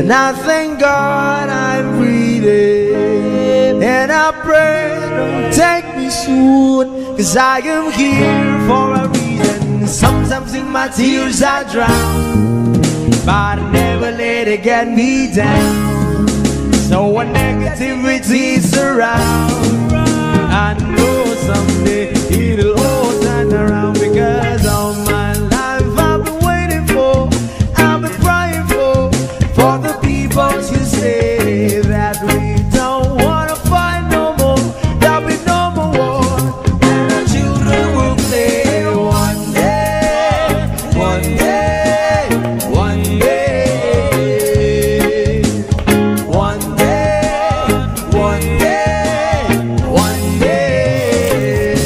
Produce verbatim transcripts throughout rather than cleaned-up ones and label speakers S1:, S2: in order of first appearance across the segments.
S1: And I thank God I'm breathing, and I pray don't take me soon, 'cause I am here for a reason. Sometimes in my tears I drown, but I never let it get me down. So when negativity surrounds, I know someday it'll all turn around, because all my life I've been waiting for, I've been crying for, for the people to say that we don't wanna fight no more, there'll be no more war, and our children will play one day, one day, one day, one day, one day, one day.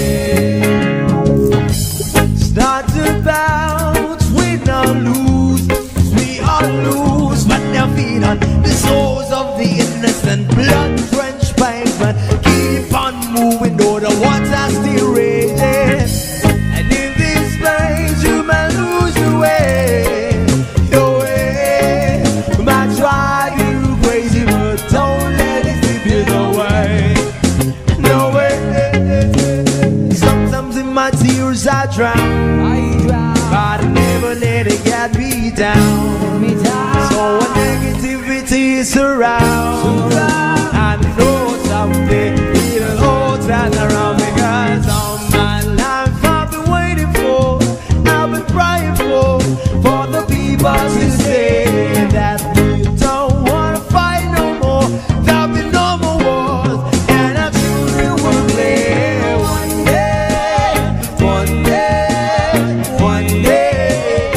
S1: Start about, we not lose, we all lose, but they're feed on the souls of the innocent, blood-drenched pavement. Keep on moving, though the water's still raging. And in this place you may lose your way, your way. Might drive you crazy, but don't let it slip you no way, no way. Sometimes in my tears I drown, but I never let it get me down. So when negativity surrounds, I know someday it'll all turn around, because all my life I've been waiting for, I've been crying for, for the people to say that we don't wanna fight no more, there'll be no more wars, and our children will play one day, one day, one day,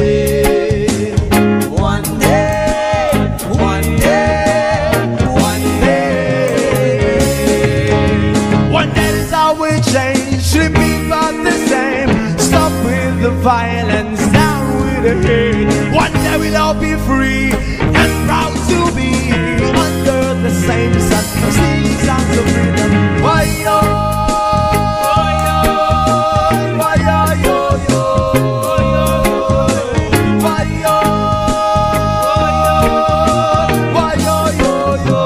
S1: one day, one day, one day. One day is how we change, should be about the same. Stop with the violence, down with the hate. One day we'll all be free and proud to be under the same sun, singing songs of freedom. Why yo, why yo, why yo, yo, yo, why yo, why yo, yo, yo.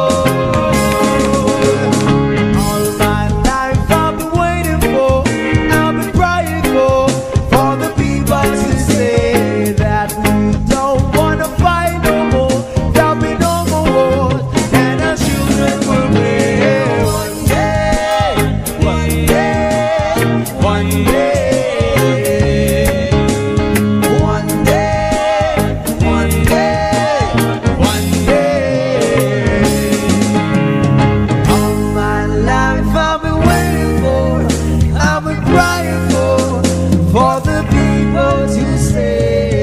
S1: All my life I've been waiting for, I've been crying for, for the people to say that we don't wanna fight no more, there'll be no more wars, and our children will live one day, one day, one day, one day, one day, one day. All my life I've been waiting for, I've been crying for, for the people to say.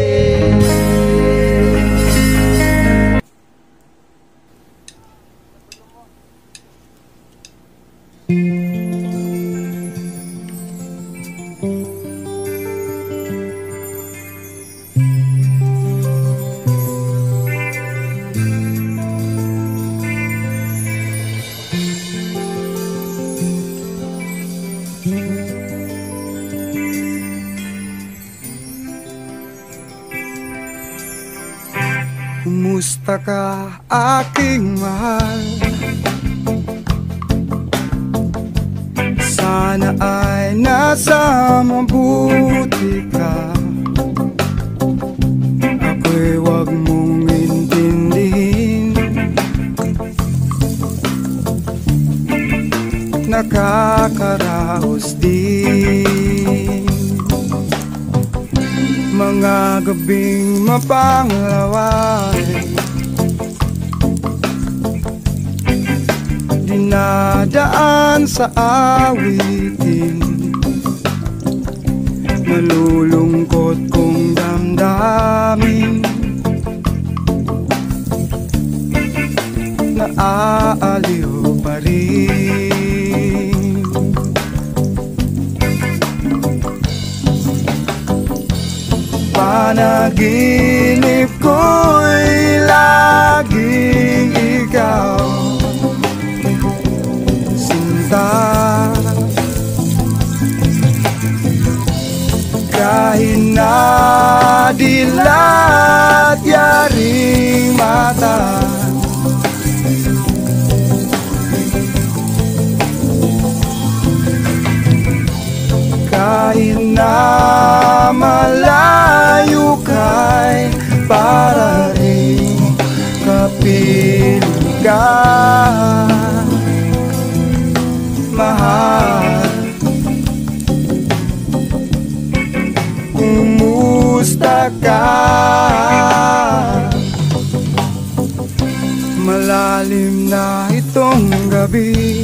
S2: Kumusta ka, aking mahal? Sana ay nasa mabuti ka. Ako'y wag mong intindihin, nakakaraos din mga gabing mapanglaway, dinadaan sa awitin, malulungkot kong damdamin, naaaliw pa rin. Panaginip ko'y laging ikaw, sinta. Kahit na dilat yaring mata. Kahit na malayo kay para rin kapiling ka, mahal. Kumusta ka? Malalim na itong gabi,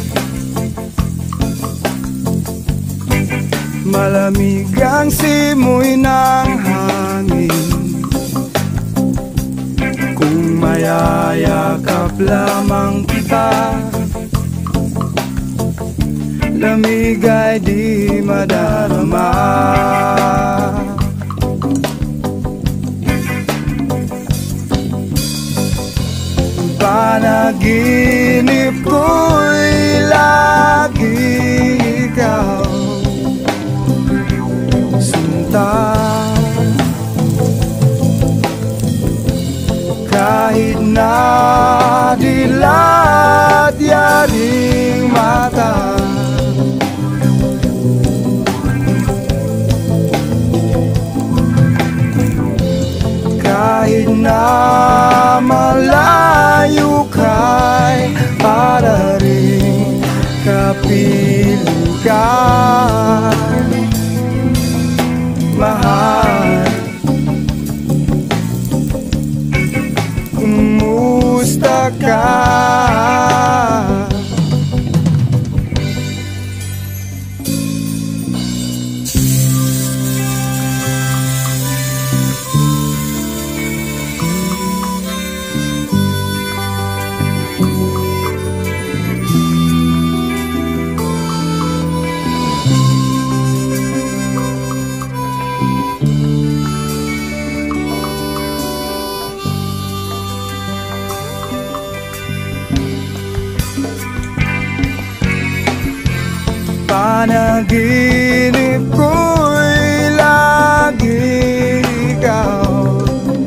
S2: malamig ang simoy ng hangin. Kung mayayakap lamang kita, lamig ay di madarama. Panaginip ko'y lagi ikaw, sinta. Kahit na dilat yaring mata, kahit na malayo kay para rin kapiling ka, mahal. Kumusta ka? Panaginip ko'y lagi ikaw,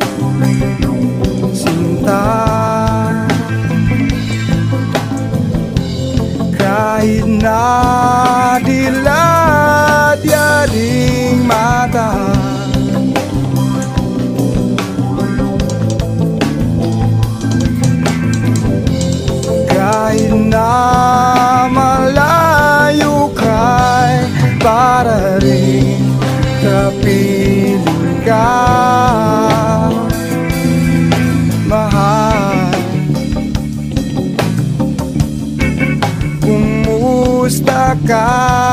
S2: sinta. Kahit na dilat yaring mata, kahit na malayo kay para rin kapiling ka, mahal. Kumusta ka?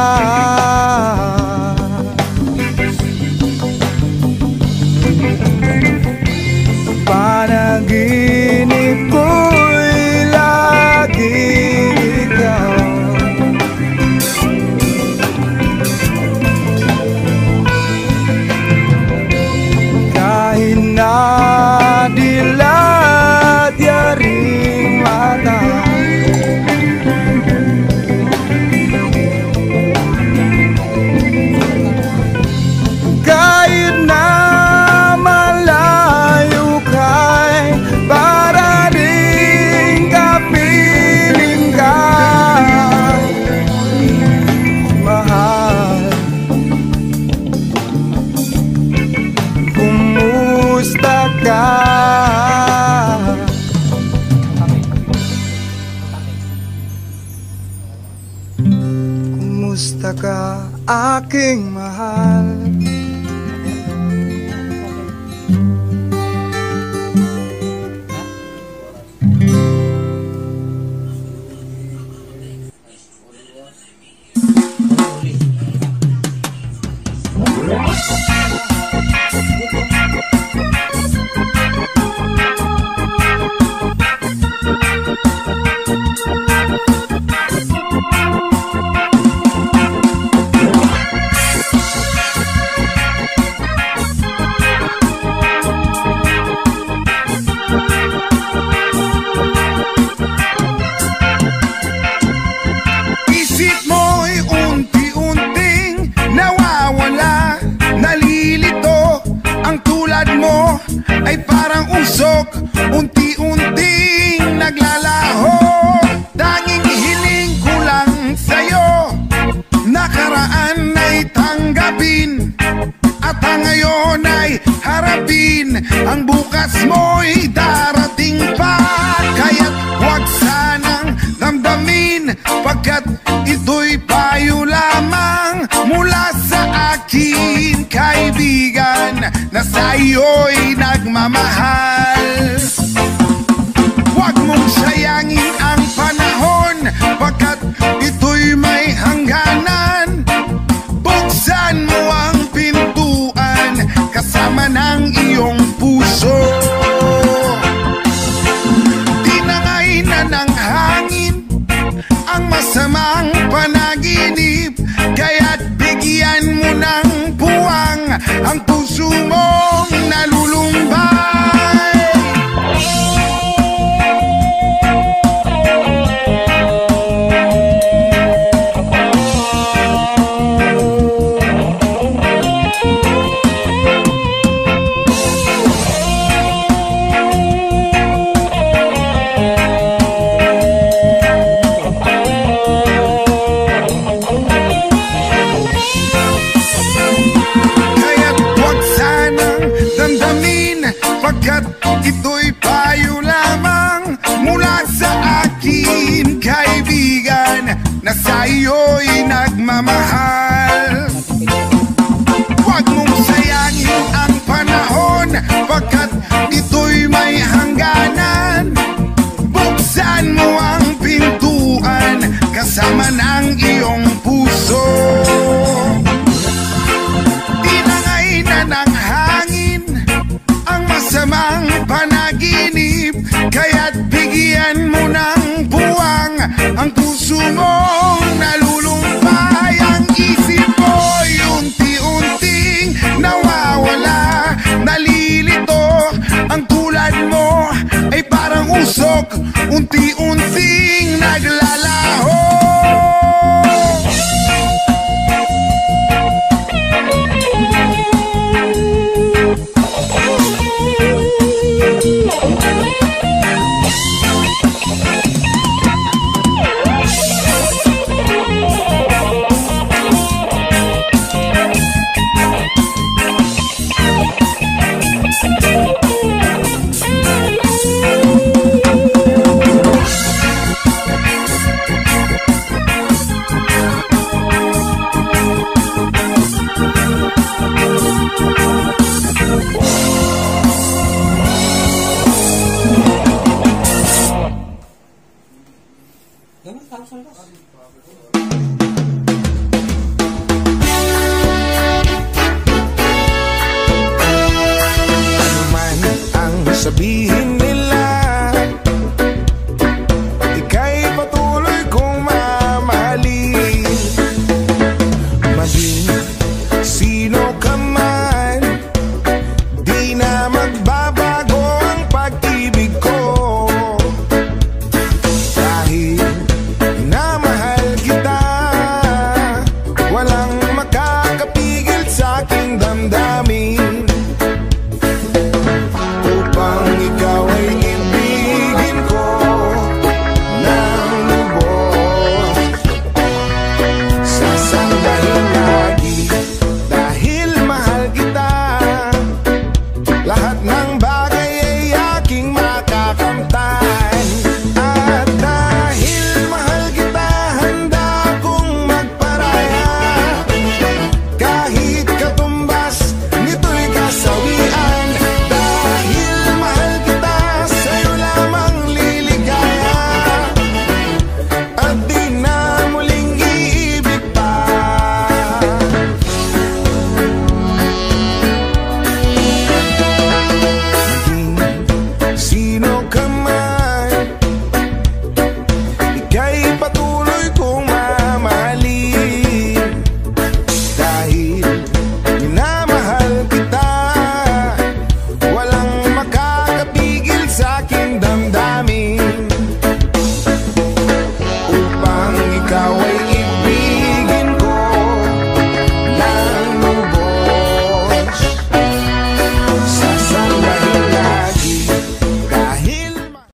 S2: Panaginip ko'y lagi ikaw, kahit na dilat yaring mata, kahit na malayo kay para rin kapiling ka, mahal. Kumusta ka? Kumusta ka, aking mahal? Isip mo'y unti-unting nawawala, nalilito
S3: tanggapin at ang ngayon ay harapin. Ang bukas mo'y darating pa, kaya't huwag sanang damdamin, pagkat ito'y payo lamang mula sa akin, kaibigan, na sa'yo'y nagmamahal. Huwag mong sayangin ang panahon, pagkat ito'y may hangganan. Buksan mo ang pintuan kasama ng iyong puso. Tinangay na ng hangin ang masamang panaginip, kaya't bigyan mo ng puwang ang puso mong nalulumbay. Pagkat ito'y payo lamang mula sa akin, kaibigan, na sa'yo'y nagmamahal. Huwag mong sayangin ang panahon, pagkat ito'y may hangganan. Buksan mo ang pintuan kasama ng iyong puso. Tinangay na ng hangin ang masamang panaginip, kaya't bigyan mo ng puwang ang puso mo